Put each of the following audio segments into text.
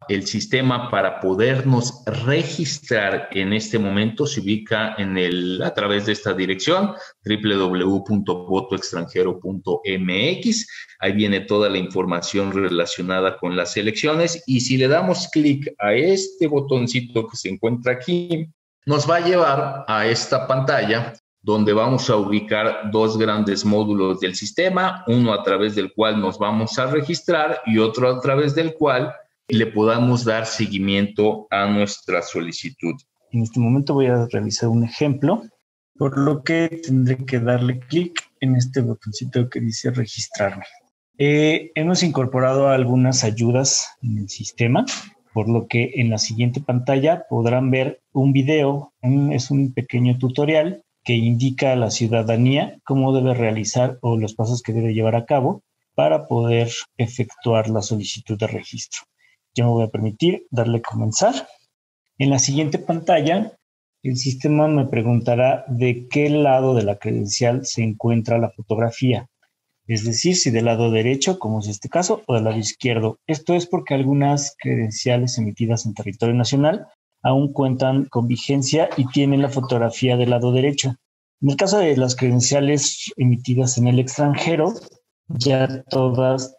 El sistema para podernos registrar en este momento se ubica a través de esta dirección, www.votoextranjero.mx. Ahí viene toda la información relacionada con las elecciones y si le damos clic a este botoncito que se encuentra aquí, nos va a llevar a esta pantalla donde vamos a ubicar dos grandes módulos del sistema, uno a través del cual nos vamos a registrar y otro a través del cual le podamos dar seguimiento a nuestra solicitud. En este momento voy a realizar un ejemplo, por lo que tendré que darle clic en este botoncito que dice registrarme. Hemos incorporado algunas ayudas en el sistema, por lo que en la siguiente pantalla podrán ver un video, es un pequeño tutorial que indica a la ciudadanía cómo debe realizar o los pasos que debe llevar a cabo para poder efectuar la solicitud de registro. Yo me voy a permitir darle comenzar. En la siguiente pantalla, el sistema me preguntará de qué lado de la credencial se encuentra la fotografía. Es decir, si del lado derecho, como es este caso, o del lado izquierdo. Esto es porque algunas credenciales emitidas en territorio nacional aún cuentan con vigencia y tienen la fotografía del lado derecho. En el caso de las credenciales emitidas en el extranjero, ya todas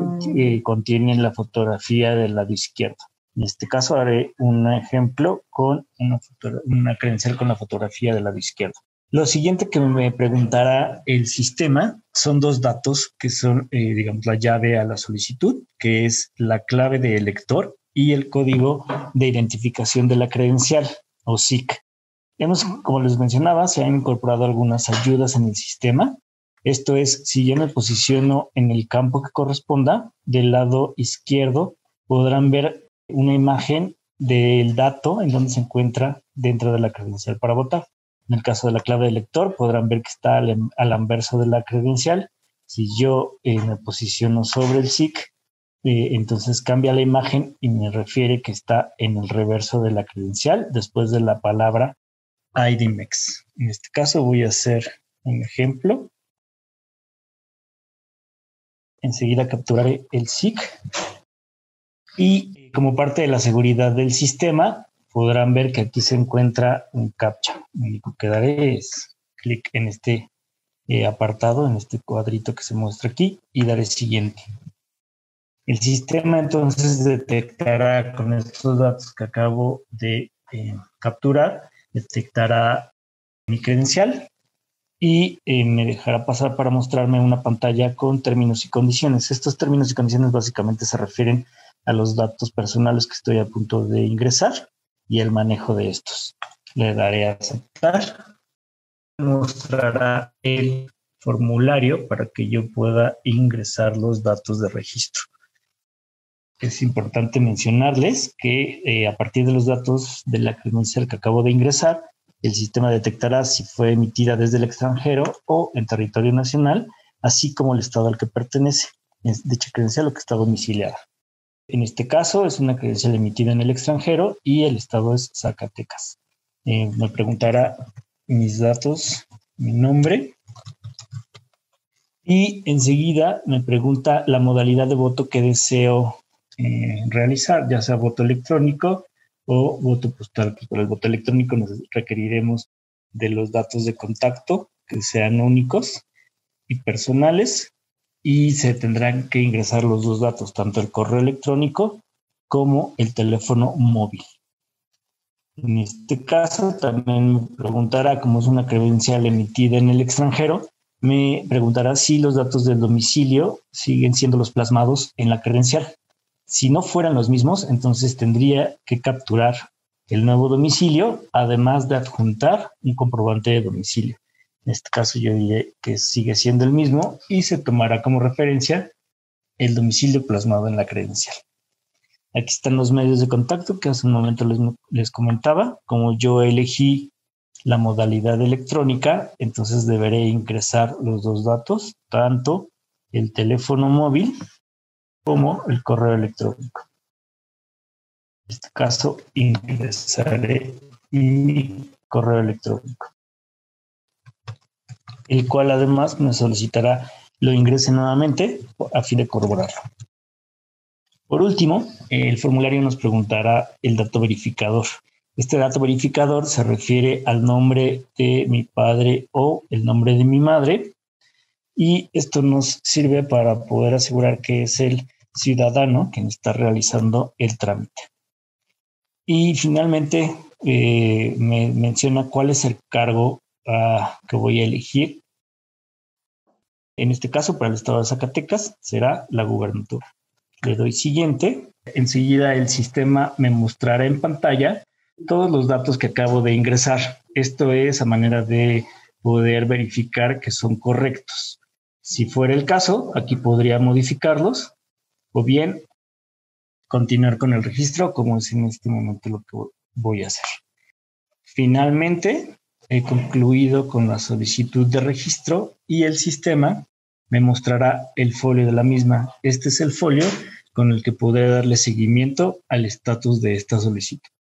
contienen la fotografía del lado izquierdo. En este caso haré un ejemplo con una credencial con la fotografía del lado izquierdo. Lo siguiente que me preguntará el sistema son dos datos que son, digamos, la llave a la solicitud, que es la clave de elector y el código de identificación de la credencial o SIC. Como les mencionaba, se han incorporado algunas ayudas en el sistema. Esto es, si yo me posiciono en el campo que corresponda, del lado izquierdo podrán ver una imagen del dato en donde se encuentra dentro de la credencial para votar. En el caso de la clave de elector, podrán ver que está al anverso de la credencial. Si yo me posiciono sobre el SIC, entonces cambia la imagen y me refiere que está en el reverso de la credencial, después de la palabra IDMEX. En este caso voy a hacer un ejemplo. Enseguida capturaré el SIC y como parte de la seguridad del sistema podrán ver que aquí se encuentra un CAPTCHA. Lo único que daré es clic en este apartado, en este cuadrito que se muestra aquí y daré siguiente. El sistema entonces detectará con estos datos que acabo de capturar, detectará mi credencial y me dejará pasar para mostrarme una pantalla con términos y condiciones. Estos términos y condiciones básicamente se refieren a los datos personales que estoy a punto de ingresar y el manejo de estos. Le daré a aceptar. Mostrará el formulario para que yo pueda ingresar los datos de registro. Es importante mencionarles que a partir de los datos de la credencial que acabo de ingresar, el sistema detectará si fue emitida desde el extranjero o en territorio nacional, así como el estado al que pertenece dicha credencial o que está domiciliada. En este caso es una credencial emitida en el extranjero y el estado es Zacatecas. Me preguntará mis datos, mi nombre, y enseguida me pregunta la modalidad de voto que deseo realizar, ya sea voto electrónico o voto postal. Pues para el voto electrónico nos requeriremos de los datos de contacto que sean únicos y personales y se tendrán que ingresar los dos datos, tanto el correo electrónico como el teléfono móvil. En este caso también me preguntará, como es una credencial emitida en el extranjero, me preguntará si los datos del domicilio siguen siendo los plasmados en la credencial. Si no fueran los mismos, entonces tendría que capturar el nuevo domicilio, además de adjuntar un comprobante de domicilio. En este caso yo diré que sigue siendo el mismo y se tomará como referencia el domicilio plasmado en la credencial. Aquí están los medios de contacto que hace un momento les comentaba. Como yo elegí la modalidad electrónica, entonces deberé ingresar los dos datos, tanto el teléfono móvil como el correo electrónico. En este caso, ingresaré mi correo electrónico, el cual además me solicitará lo ingrese nuevamente a fin de corroborarlo. Por último, el formulario nos preguntará el dato verificador. Este dato verificador se refiere al nombre de mi padre o el nombre de mi madre, y esto nos sirve para poder asegurar que es el ciudadano quien está realizando el trámite. Y finalmente me menciona cuál es el cargo que voy a elegir. En este caso, para el estado de Zacatecas, será la gubernatura. Le doy siguiente. Enseguida el sistema me mostrará en pantalla todos los datos que acabo de ingresar. Esto es a manera de poder verificar que son correctos. Si fuera el caso, aquí podría modificarlos o bien continuar con el registro, como es en este momento lo que voy a hacer. Finalmente, he concluido con la solicitud de registro y el sistema me mostrará el folio de la misma. Este es el folio con el que podré darle seguimiento al estatus de esta solicitud.